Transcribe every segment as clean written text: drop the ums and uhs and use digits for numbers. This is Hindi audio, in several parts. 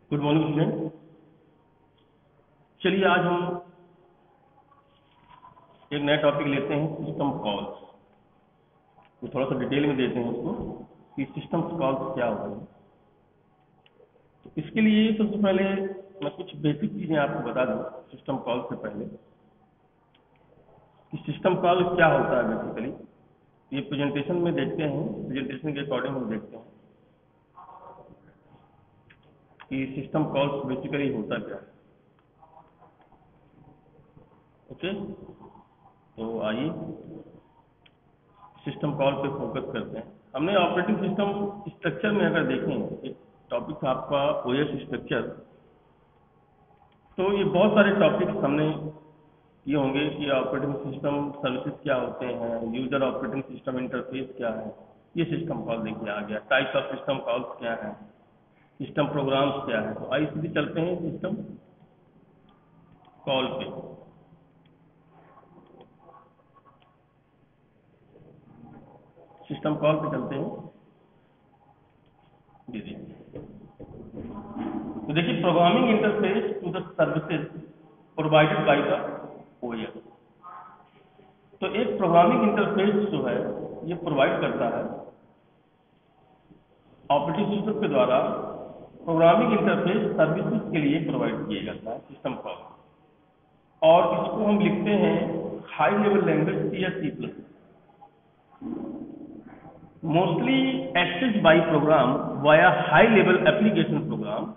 Good morning student. चलिए आज हम एक नया टॉपिक लेते हैं, सिस्टम कॉल्स। तो थोड़ा सा डिटेल में देते हैं उसको कि सिस्टम कॉल्स क्या होते हैं। तो इसके लिए सबसे पहले मैं कुछ बेसिक चीज़ें आपको बता दूं सिस्टम कॉल से पहले कि सिस्टम कॉल क्या होता है। बेसिकली ये प्रेजेंटेशन में देखते हैं, प्रेजेंटेशन के अकॉर्डिंग हम देखते हैं कि सिस्टम कॉल्स बेसिकली होता क्या है। ओके, तो आइए सिस्टम कॉल पे फोकस करते हैं। हमने ऑपरेटिंग सिस्टम स्ट्रक्चर में अगर देखें, एक टॉपिक था आपका ओएस स्ट्रक्चर। तो ये बहुत सारे टॉपिक्स हमने ये होंगे कि ऑपरेटिंग सिस्टम सर्विसेज क्या होते हैं, यूजर ऑपरेटिंग सिस्टम इंटरफेस क्या है, ये सिस्टम कॉल देखिए आ गया। टाइप्स ऑफ सिस्टम कॉल्स क्या है, सिस्टम प्रोग्राम्स क्या है। तो आइए सीधे चलते हैं सिस्टम कॉल पे। सिस्टम कॉल पे चलते हैं जी जी। तो देखिए, programming interface to the services provided by the OS. तो एक प्रोग्रामिंग इंटरफेस जो है ये प्रोवाइड करता है ऑपरेटिंग सिस्टम के द्वारा। प्रोग्रामिंग इंटरफेस सर्विसेज के लिए प्रोवाइड किया जाता है सिस्टम कॉल, और इसको हम लिखते हैं हाई लेवल लैंग्वेज सी या C plus. Mostly access by program via high level application program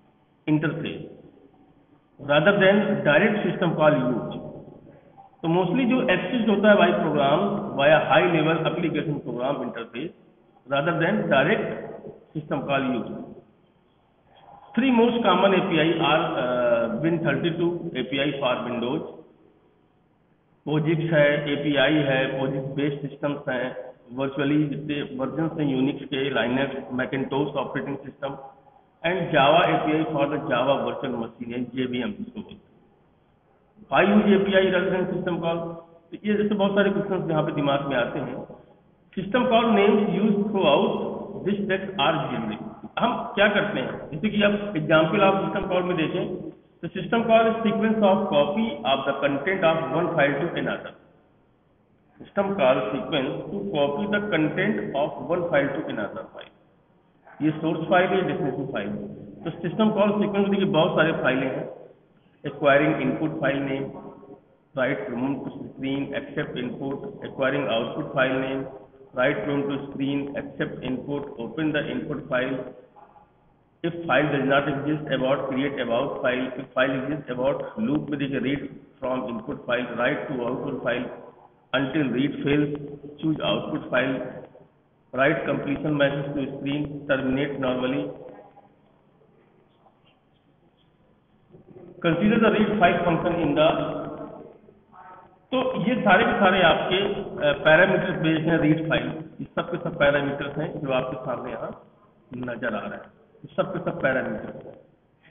interface rather than direct system call use. तो मोस्टली जो एक्सेस होता है by program via high level application program interface rather than direct system call use. Three most common API are Win32 API for Windows, POSIX है एपीआई है, पोजिक्स बेस्ड सिस्टम्स हैं, वर्चुअली जितने वर्जन हैं यूनिक्स के, Linux, Macintosh operating system, and Java API for the Java virtual machine, JVM जिसको बोलते हैं। High use API run system call. तो ये जैसे बहुत सारे क्वेश्चन यहाँ पे दिमाग में आते हैं। System call names use throughout this text are generic. हम क्या करते हैं, जैसे कि आप एग्जाम्पल आप सिस्टम कॉल में देखें तो system call is sequence of copy of the content of one file to another. System call sequence to copy the content of one file to another file. ये सोर्स फाइल है, डेस्टिनेशन फाइल। तो सिस्टम कॉल सीक्वेंस देखिए बहुत सारे फाइलें हैं। Acquiring input file name, write from to screen accept input, acquiring output file name, write from to screen accept input, open the input file. If file does not exist, about create about file. If file exists, about loop में देखिए read from input file, write to output file until read fails, choose output file, write completion message to screen, terminate normally, consider the read file function in the। तो ये सारे के सारे आपके पैरामीटर्स बेस्ड हैं रीड फाइल। ये सब के सब पैरामीटर्स हैं जो आपके सामने यहाँ नजर आ रहा है। सब के सब पैरामीटर्स हैं।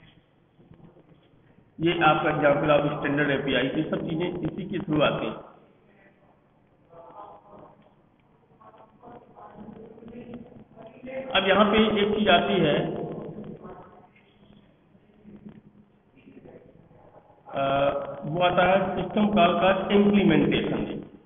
ये आपका एग्जाम्पल ऑफ स्टैंडर्ड एपीआई, ये सब चीजें इसी के थ्रू आती हैं। अब यहाँ पे एक चीज आती है, वो आता है सिस्टम कॉल का इम्प्लीमेंटेशन।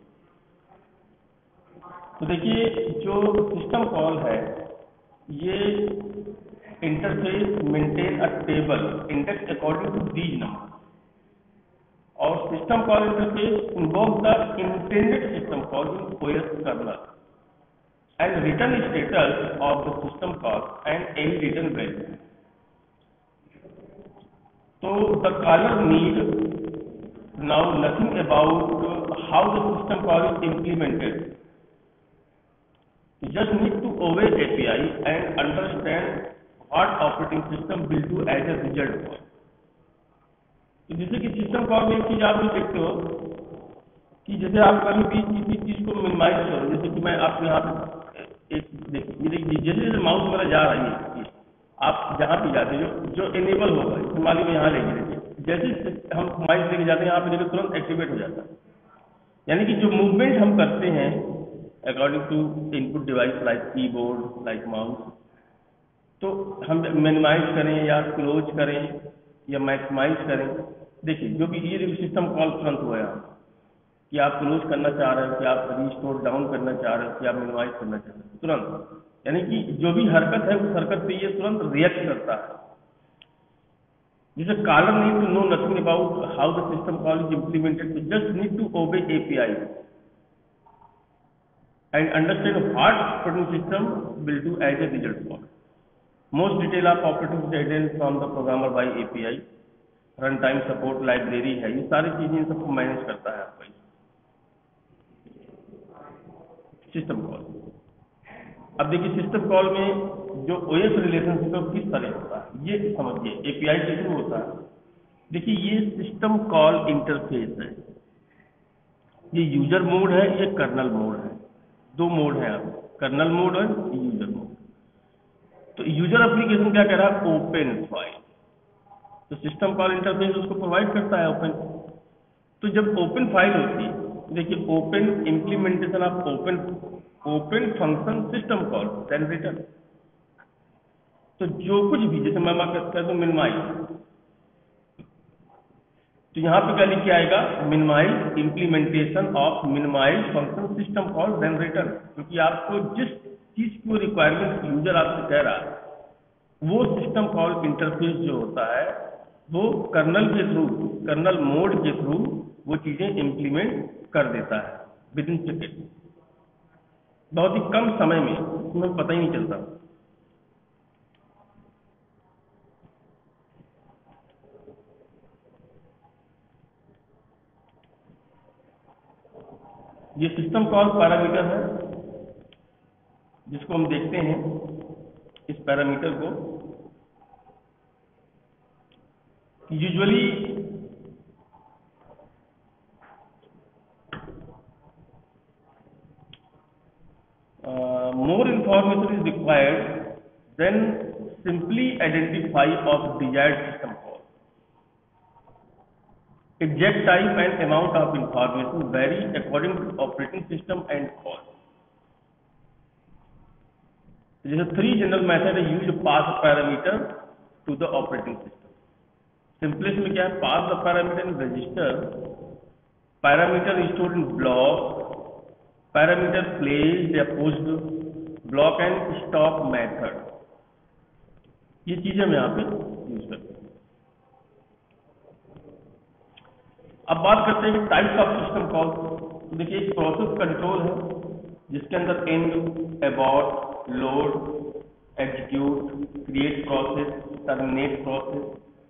तो देखिए, जो सिस्टम कॉल है ये interface maintain a table index according to these number, और system call interface invoke the intended system call in OS kernel and return status of the system call and any return value. So the caller need now nothing about how the system call is implemented. You just need to obey API and understand what operating system will do as a result. तो जैसे कि सिस्टम कॉल में एक चीज आप भी देखते हो कि जैसे आप कभी भी किसी चीज को मिनिमाइज करो, जैसे कि मैं आपको यहाँ पे एक देखिए जैसे जैसे माउस मेरा जा रही है, आप जहाँ पे जाते हो जो इनेबल होगा, मान लीजिए यहाँ लेके देखिए, जैसे हम माउस लेके जाते हैं यहाँ पे देखिए तुरंत एक्टिवेट हो जाता है। यानी कि जो मूवमेंट हम करते हैं according to input device like keyboard, like mouse, तो हम मिनिमाइज करें या क्लोज करें या मैक्सिमाइज करें। देखिए जो भी ये सिस्टम कॉल तुरंत हुआ है कि आप क्लोज करना चाह रहे हो, कि आप रिस्टोर डाउन करना चाह रहे हो, कि आप मिनिमाइज करना चाह रहे हो, तुरंत, यानी कि जो भी हरकत है उस हरकत पे ये तुरंत रिएक्ट करता है। जैसे caller need to know nothing about how the system call is implemented, so just need to obey API and understand what operating system will do as a result for. Most detail of operating system from the programmer by API, runtime support library है, ये सारी चीजें इन सबको मैनेज करता है आपका सिस्टम कॉल। अब देखिए सिस्टम कॉल में जो ओएस रिलेशनशिप है किस तरह होता है ये समझिए। एपीआई के थ्रू होता है। देखिए ये सिस्टम कॉल इंटरफेस है, ये यूजर मोड है, ये कर्नल मोड है। दो मोड है आप, कर्नल मोड और यूजर मोड। तो यूजर एप्लीकेशन क्या कह रहा है, ओपन फाइल। तो सिस्टम कॉल इंटरफेस उसको प्रोवाइड करता है ओपन। तो जब ओपन फाइल होती है, देखिए open implementation of open function system call then return. तो जो कुछ भी, जैसे मैं कहता हूं मिनिमाइज, तो यहां पे क्या लिख के आएगा, minimize implementation of minimize function system call then return. क्योंकि आपको जिस चीज की रिक्वायरमेंट यूजर आपसे कह रहा है, वो सिस्टम कॉल इंटरफेस जो होता है वो कर्नल के थ्रू, कर्नल मोड के थ्रू वो चीजें इंप्लीमेंट कर देता है विद इन सेकेंड, बहुत ही कम समय में, उसमें पता ही नहीं चलता। ये सिस्टम कॉल पैरामीटर है जिसको हम देखते हैं। इस पैरामीटर को usually more information is required than simply identify of desired system call. Exact type and amount of information vary according to operating system and call. There are three general methods used to pass a parameter to the operating system. Simplest में क्या है, pass the parameter in register, parameter is stored in block, parameter placed या pushed, block and stop method। ये चीजें हम यहाँ पे यूज करते हैं। अब बात करते हैं टाइप्स ऑफ सिस्टम कॉल। तो देखिए एक प्रोसेस कंट्रोल है जिसके अंदर end, abort, load, execute, create process, terminate process,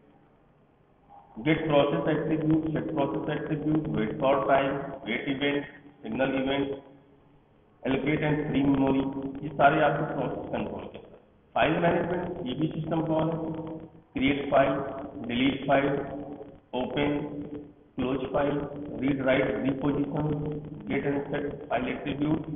get process attribute, set process attribute, wait for time, wait event, signal event, allocate and free memory, ये सारे आपके प्रोसेस कंट्रोल के। फाइल मैनेजमेंट, ये भी सिस्टम कॉल है। Create file, delete file, open, close file, read write, reposition, get and set file attribute.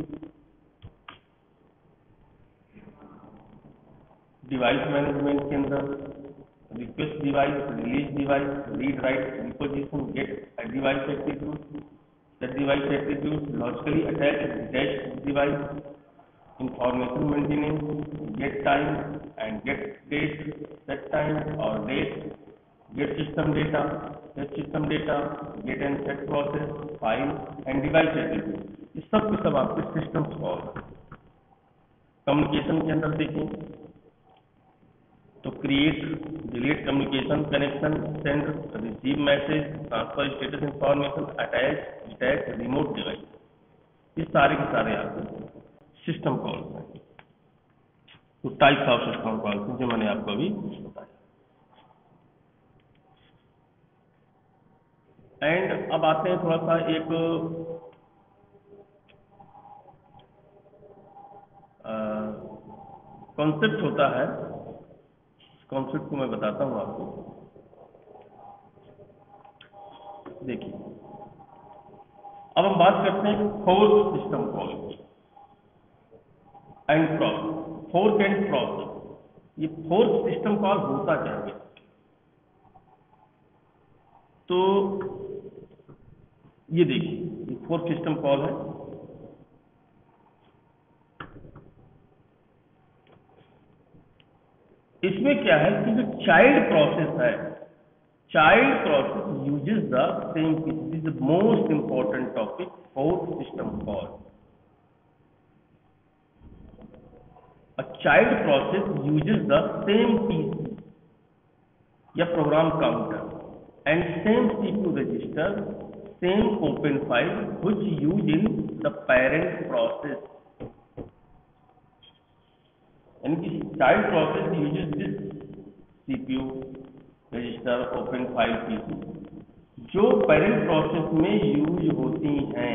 Device management के अंदर request device, release device, read write, reposition, get device attribute, set device attribute, logically attached device, information maintenance, get time and get date, set time or date, get system data, set system data, get and set process, file and device attribute, ये सब के सब आपके सिस्टम कॉल। कम्युनिकेशन के अंदर देखें तो create, delete communication, connection, send, receive message, transfer status information, attach, detach, remote device, ये सारे के सारे आपके सिस्टम कॉल है। तो टाइप्स ऑफ सिस्टम कॉल जो मैंने आपको अभी बताया। एंड अब आते हैं थोड़ा सा एक कॉन्सेप्ट होता है, कॉन्सेप्ट को मैं बताता हूं आपको। देखिए अब हम बात करते हैं फोर्क सिस्टम कॉल की and process, fork and process. ये फोर्क सिस्टम कॉल होता क्या है? तो ये देखिए फोर्क सिस्टम कॉल है। इसमें क्या है कि जो चाइल्ड प्रोसेस है, child process uses the same piece, this is the most important topic, fourth system call. A child process uses the same PC या program counter and same CPU register, same open file which used in the parent process. यानी कि child process uses this CPU register, open file, PC जो parent process में यूज होती हैं।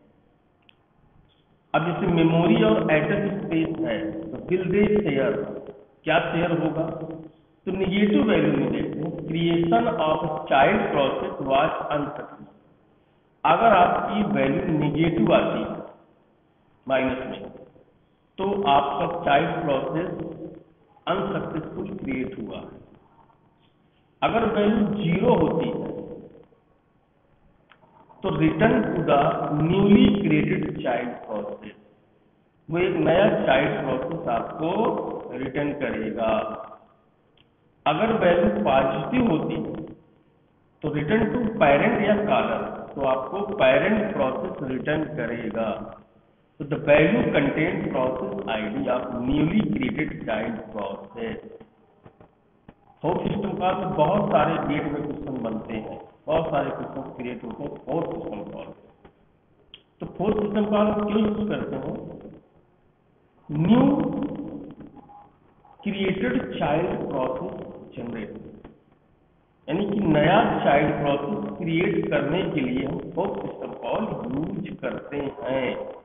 अब जैसे मेमोरी और एड्रेस स्पेस है तो विल दे शेयर, क्या शेयर होगा? तो निगेटिव वैल्यू में देखते हैं, creation of child process was unsuccessful. अगर आपकी वैल्यू निगेटिव आती है माइनस में, तो आपका चाइल्ड प्रोसेस अनसक्सेसफुल क्रिएट हुआ है। अगर वैल्यू जीरो होती है तो return to the newly created child process, वो एक नया चाइल्ड प्रोसेस आपको रिटर्न करेगा। अगर वैल्यू पॉजिटिव होती है तो रिटर्न टू पेरेंट या कॉलर, तो आपको पेरेंट प्रोसेस रिटर्न करेगा। तो the value contain process ID of newly created child process. Fourth system call में बहुत सारे गेट में क्वेश्चन बनते हैं, बहुत सारे क्वेश्चन क्रिएट होते हैं फोर्थ सिस्टम कॉल। तो फोर्थ सिस्टम कॉल क्यों यूज करते हैं? New created child process generate, यानी कि नया चाइल्ड प्रोसेस क्रिएट करने के लिए हम फोर्थ सिस्टम कॉल यूज करते हैं।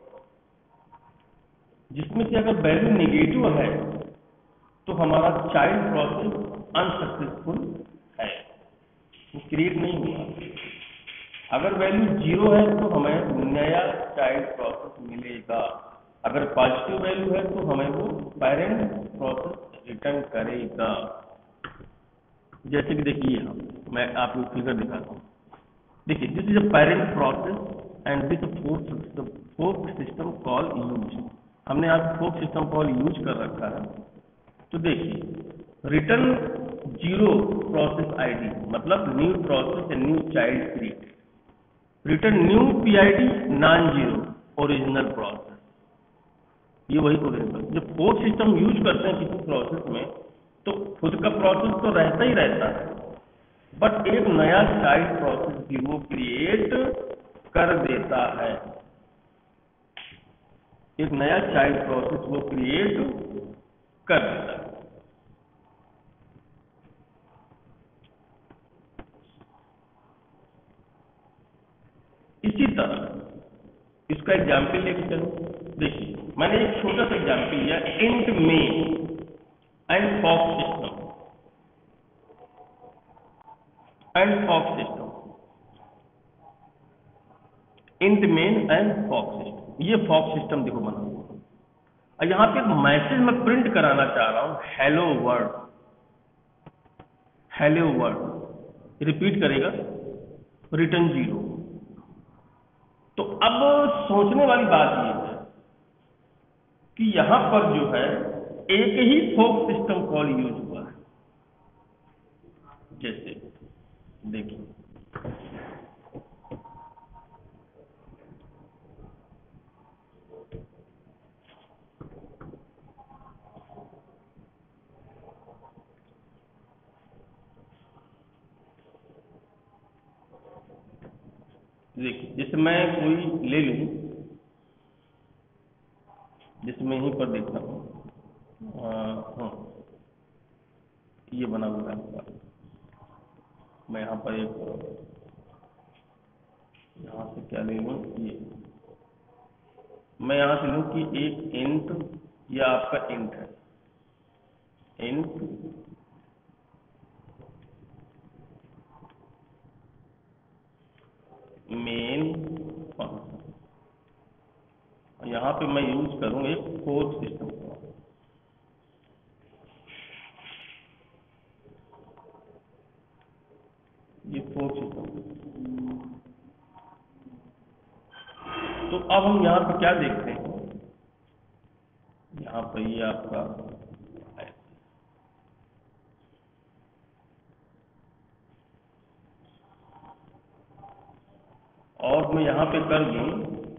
जिसमें से अगर वैल्यू नेगेटिव है तो हमारा चाइल्ड प्रोसेस अनसक्सेसफुल है, वो क्रिएट नहीं हुआ। अगर वैल्यू जीरो है तो हमें नया चाइल्ड प्रोसेस मिलेगा। अगर पॉजिटिव वैल्यू है तो हमें वो पेरेंट प्रोसेस रिटर्न करेगा। जैसे कि देखिए मैं आपको फिगर दिखाता हूँ। देखिए this is a parent process and this fourth system call use. हमने आज फोर्थ सिस्टम कॉल यूज कर रखा है। तो देखिए रिटर्न जीरो प्रोसेस आईडी, मतलब न्यू प्रोसेस या new child create. Return new PID non zero original process, ये वही ओरिजिनल। जब फोर्थ सिस्टम यूज करते हैं किसी प्रोसेस में तो खुद का प्रोसेस तो रहता ही रहता है, बट एक नया चाइल्ड प्रोसेस भी वो क्रिएट कर देता है। एक नया चाइल्ड प्रोसेस वो क्रिएट कर देता है। इसी तरह इसका एग्जाम्पल लेके चलो। देखिए मैंने एक छोटा सा एग्जाम्पल लिया, int main and fox system int main and fox system. ये फॉक्स सिस्टम देखो बना हुआ, और यहाँ पे एक मैसेज मैं प्रिंट कराना चाह रहा हूं, हेलो वर्ड रिपीट करेगा, रिटर्न जीरो। तो अब सोचने वाली बात ये है कि यहां पर जो है एक ही फोर्क सिस्टम कॉल यूज हुआ है। जैसे देखिए जैसे मैं कोई ले लूं, जैसे मैं यहीं पर देखता हूं, हाँ ये बना हुआ है आपका। मैं यहाँ पर एक यहाँ से क्या ले लूँ, ये मैं यहाँ से लूँ कि एक इंट, ये आपका इंट है, इंट मेन फंक्शन, यहाँ पे मैं यूज करूँ एक फोर्क सिस्टम का। ये फोर्क सिस्टम। तो अब हम यहाँ पे क्या देखते हैं, यहाँ पर ये आपका और मैं यहाँ पे कर दूं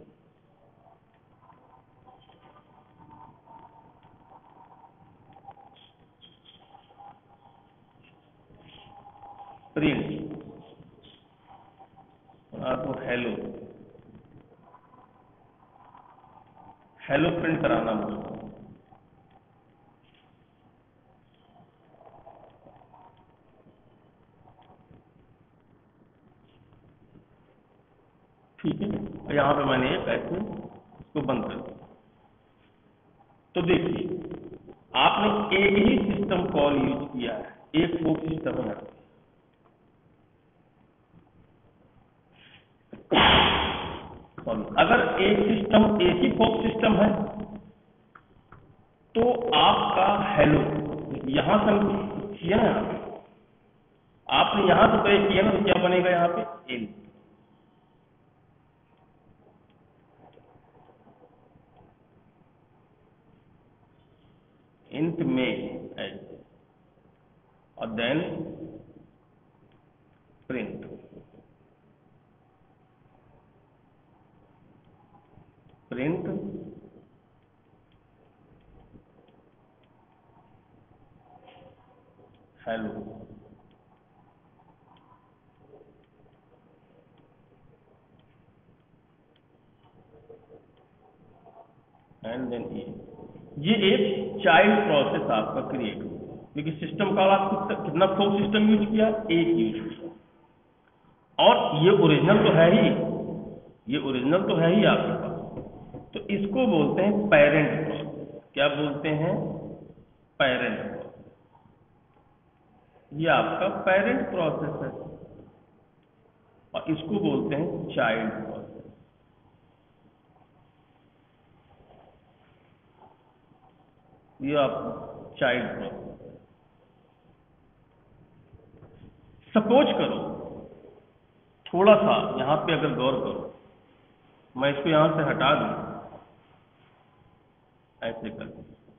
प्रिंट, तो हेलो हेलो प्रिंट कराना मुझको। ठीक है, यहाँ पे मैंने एक ऐसे इसको बंद कर दिया। तो देखिए आपने एक ही सिस्टम कॉल यूज किया है, एक फोक सिस्टम है। अगर एक सिस्टम एक ही फोक सिस्टम है तो आपका हेलो यहां से किया ना, आपने यहां से प्रेस किया ना, तो क्या बनेगा यहाँ पे इंट। इंट में ऐसे और then print. Print hello, and then ये एक चाइल्ड प्रोसेस आपका क्रिएट हो, क्योंकि सिस्टम कॉल आप कितना फोक सिस्टम यूज किया, एक यूज किया। और ये ओरिजिनल तो है ही, ये ओरिजिनल तो है ही आपके पास, तो इसको बोलते हैं पेरेंट प्रोसेस। क्या बोलते हैं? Parent process. ये आपका पेरेंट प्रोसेस है और इसको बोलते हैं चाइल्ड प्रोसेस। ये आप चाइल्ड प्रोसेस। सपोज करो, थोड़ा सा यहां पे अगर गौर करो, मैं इसको यहां से हटा दूं ऐसे कर,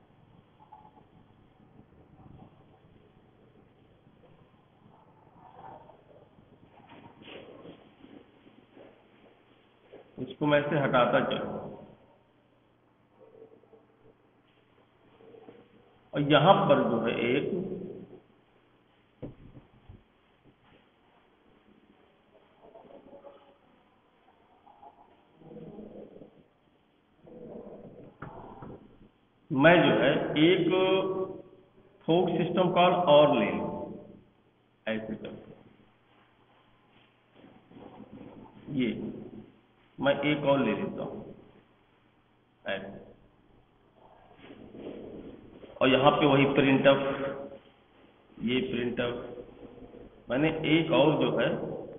इसको मैं ऐसे हटाता चलूं और यहां पर जो है एक मैं जो है एक फोक सिस्टम कॉल और ले लूं ऐसे कर, ये मैं एक और ले लेता हूं ऐसे, और यहाँ पे वही प्रिंटफ, ये प्रिंटफ मैंने एक और जो है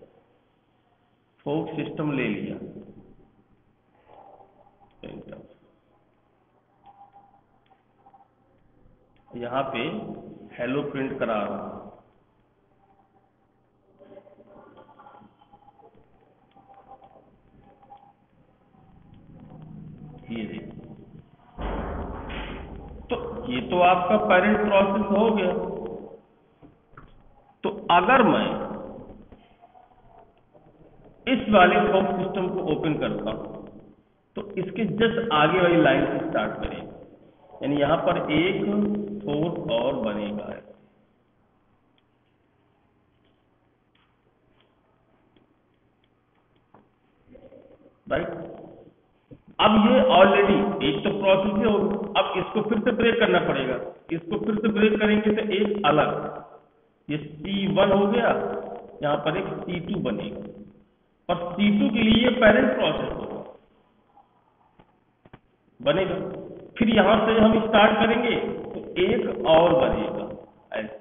फोक सिस्टम ले लिया प्रिंटफ, यहाँ पे हेलो प्रिंट करा रहा हूं। ये देखिए, तो ये तो आपका पेरेंट प्रोसेस हो गया। तो अगर मैं इस वाले फोक सिस्टम को ओपन करता हूं तो इसके जस्ट आगे वाली लाइन से स्टार्ट करेगा, यानी यहां पर एक फोर्क और बनेगा, राइट। अब ये ऑलरेडी एक तो प्रोसेस ही होगा, अब इसको फिर से ब्रेक करना पड़ेगा, इसको फिर से ब्रेक करेंगे तो एक अलग, ये C1 हो गया, यहाँ पर एक C2 बनेगा, पर C2 के लिए ये पेरेंट प्रोसेस होगा बनेगा। फिर यहां से हम स्टार्ट करेंगे तो एक और बनेगा ऐसे,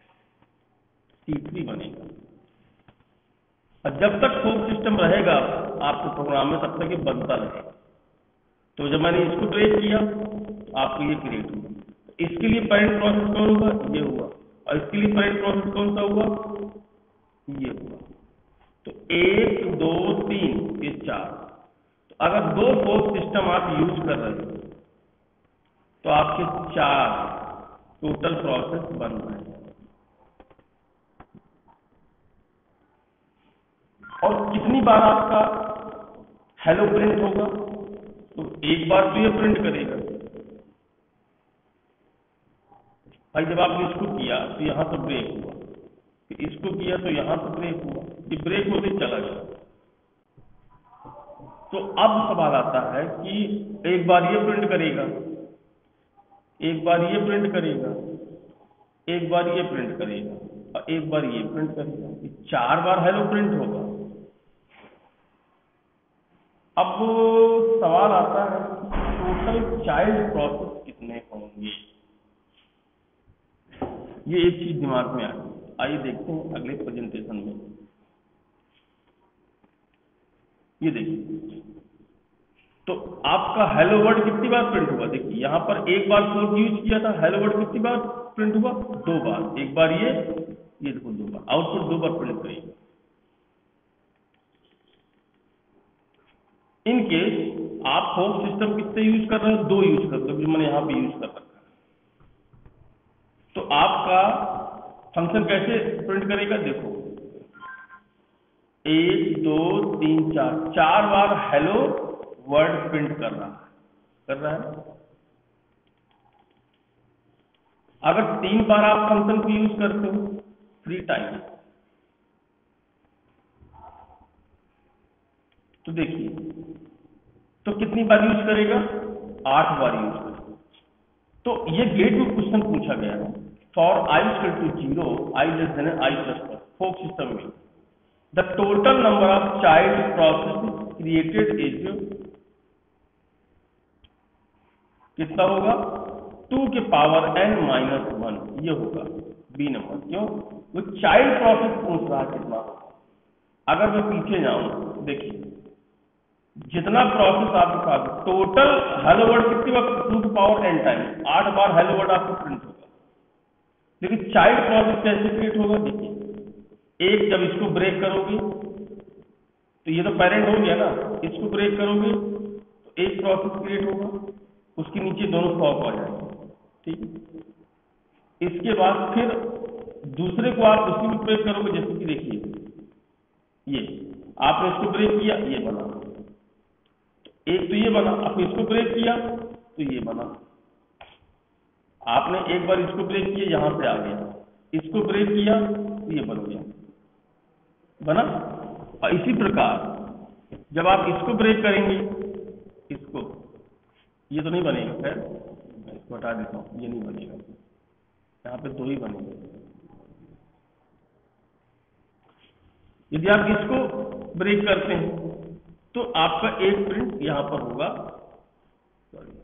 C3 बनेगा। और जब तक फोक सिस्टम रहेगा आपके प्रोग्राम में तब तक ये बनता रहेगा। तो जब मैंने इसको ट्रेस किया तो आपको ये क्रिएट हुआ, इसके लिए पेरेंट प्रोसेस कौन हुआ, ये हुआ, और इसके लिए पेरेंट प्रोसेस कौन सा हुआ, ये हुआ। तो 1 2 3 ये 4। तो अगर 2 फोर्क सिस्टम आप यूज कर रहे हो तो आपके 4 टोटल प्रोसेस बन रहे हैं। और कितनी बार आपका हेलो प्रिंट होगा, तो एक बार तो ये प्रिंट करेगा भाई। जब आपने इसको किया तो यहाँ तो ब्रेक हुआ, फिर इसको किया तो यहाँ तो ब्रेक हुआ, ये ब्रेक होते ही चला गया। तो अब सवाल आता है कि एक बार ये प्रिंट करेगा, एक बार ये प्रिंट करेगा, एक बार ये प्रिंट करेगा और एक बार ये प्रिंट करेगा, ये 4 बार हेलो प्रिंट होगा। अब सवाल आता है टोटल चाइल्ड प्रोसेस कितने होंगे, ये एक चीज दिमाग में आ गई। आइए देखते हैं अगले प्रेजेंटेशन में। ये देखिए, तो आपका हेलो वर्ड कितनी बार प्रिंट हुआ, देखिए यहाँ पर एक बार फोर्क यूज किया था, हेलो वर्ड कितनी बार प्रिंट हुआ, 2 बार। एक बार ये देखो 2 बार, आउटपुट 2 बार प्रिंट करेगा। इन केस आप फोर्क सिस्टम कितने यूज कर रहे हो, 2 यूज कर रहे हो, जो मैंने यहाँ पे यूज कर रखा है। तो आपका फंक्शन कैसे प्रिंट करेगा, देखो 1 2 3 4, 4 बार हेलो वर्ड प्रिंट कर रहा है। अगर 3 बार आप फंक्शन को यूज करते हो 3 टाइम, तो देखिए तो कितनी बार यूज करेगा, 8 बार यूज करेगा। तो ये गेट में क्वेश्चन पूछा गया है, for i equal to 0 i less than i plus plus fork system में the total number of child process created is कितना होगा, 2 के पावर n माइनस 1, ये होगा बी नंबर। क्यों, वो चाइल्ड प्रोसेस पूछ रहा है कितना। अगर मैं पीछे जाऊं, देखिए जितना प्रोसेस आपके पास टोटल हेलो वर्ड कितनी बार, 2 के पावर n टाइम, 8 बार हेलो वर्ड आपको प्रिंट होगा। लेकिन चाइल्ड प्रोसेस कैसे क्रिएट होगा, देखिए एक जब इसको ब्रेक करोगे तो ये तो पेरेंट हो गया ना, इसको ब्रेक करोगे तो एक प्रोसेस क्रिएट होगा, उसके नीचे दोनों फॉर्क आ जाएंगे, ठीक है। इसके बाद फिर दूसरे को आप उसी में ब्रेक करोगे, जैसे कि देखिए ये आपने इसको ब्रेक किया, ये बना, एक तो ये बना, आपने इसको ब्रेक किया तो ये बना, आपने एक बार इसको ब्रेक किया यहां से आ गया, इसको ब्रेक किया तो ये बन गया, बना। और इसी प्रकार जब आप इसको ब्रेक करेंगे, इसको, ये तो नहीं बनेगा, खैर मैं इसको हटा देता हूं, ये नहीं बनेगा, यहाँ पे 2 ही बनेंगे। यदि आप इसको ब्रेक करते हैं तो आपका एक प्रिंट यहां पर होगा, सॉरी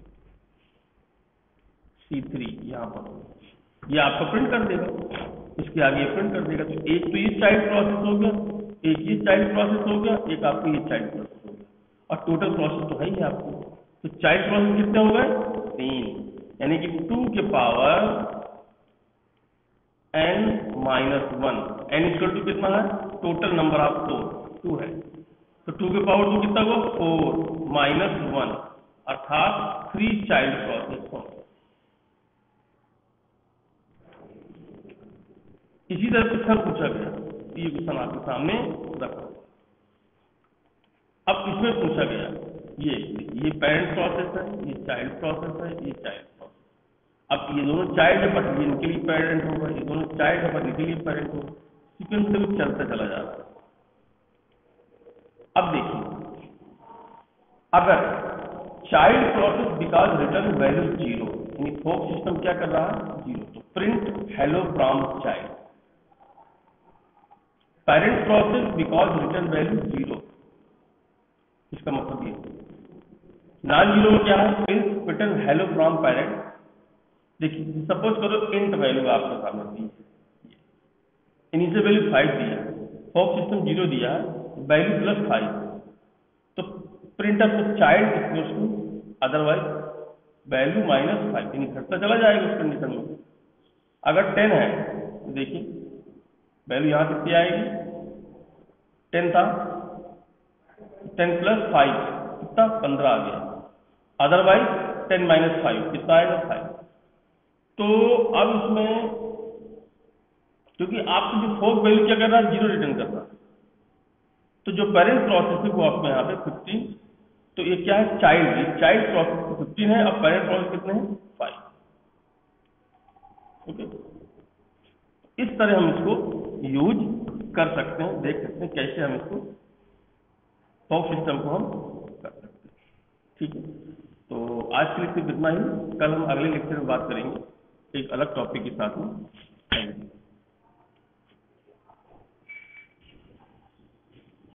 C3 यहां पर होगा, ये आपका प्रिंट कर देगा, इसके आगे प्रिंट कर देगा। तो एक तो ये चाइल्ड प्रोसेस हो गया, एक ये चाइल्ड प्रोसेस हो गया, एक आपको ये चाइल्ड प्रोसेस हो गया, और टोटल प्रोसेस तो है ही आपको। तो चाइल्ड प्रोसेस कितने हो गए, 3, यानी कि 2 के power n minus 1, n equal to कितना है, टोटल नंबर ऑफ 2 है, तो 2 के पावर 2 कितना होगा, 4 माइनस 1, अर्थात 3 चाइल्ड प्रोसेस होंगे। इसी तरह क्वेश्चन पूछा गया, ये क्वेश्चन आपके सामने रखा। अब इसमें पूछा गया ये पेरेंट प्रोसेस है, ये चाइल्ड प्रोसेस है, ये चाइल्ड प्रोसेस। अब ये दोनों चाइल्ड है बट इनके लिए पेरेंट होगा, ये दोनों चाइल्ड है बट इनके लिए पेरेंट होगा, सीक्वेंस से भी चलता चला जा रहा है। अब देखिए, अगर child process because return value 0, यानी फोर्क सिस्टम क्या कर रहा है, 0, तो print hello from child. Parent process because return value 0, इसका मतलब ये नॉन जीरो क्या है, print return hello from parent. देखिए सपोज करो इंट वैल्यू आपके सामने दी है, इनिशियल वैल्यू 5 दिया है, फोर्क सिस्टम 0 दिया है, वैल्यू प्लस 5, तो print of the child equals to otherwise value minus 5, यानी घटता चला जाएगा उस कंडीशन में। अगर 10 है तो देखिए वैल्यू यहाँ कितनी आएगी, 10 था, 10 प्लस 5 कितना, 15 आ गया, अदरवाइज 10 माइनस 5 कितना आएगा, 5। तो अब इसमें क्योंकि आपको जो फोर्क वैल्यू क्या कर रहा है, 0 रिटर्न कर रहा है, तो जो पेरेंट प्रोसेस है वो आपको यहाँ पे 15 तो ये क्या है, चाइल्ड प्रोसेस 15 है, अब पेरेंट प्रोसेस कितने हैं, 5। ओके, इस तरह हम इसको यूज कर सकते हैं, देख सकते हैं कैसे हम इसको फॉग सिस्टम को हम कर सकते हैं। ठीक है, तो आज के लिए सिर्फ इतना ही। कल हम अगले लेक्चर में बात करेंगे एक अलग टॉपिक के साथ में। Thank you.